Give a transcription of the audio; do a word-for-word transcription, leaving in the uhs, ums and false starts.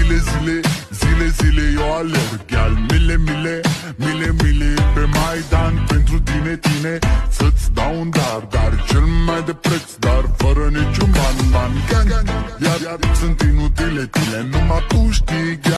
Zile, zile, zile, zile eu alerg, iar mile, mile, mile, mile pe Maidan pentru tine, tine să-ți dau un dar, dar cel mai de preț, dar fără niciun ban, ban, gang, iar, iar sunt inutile tine, numai tu știi.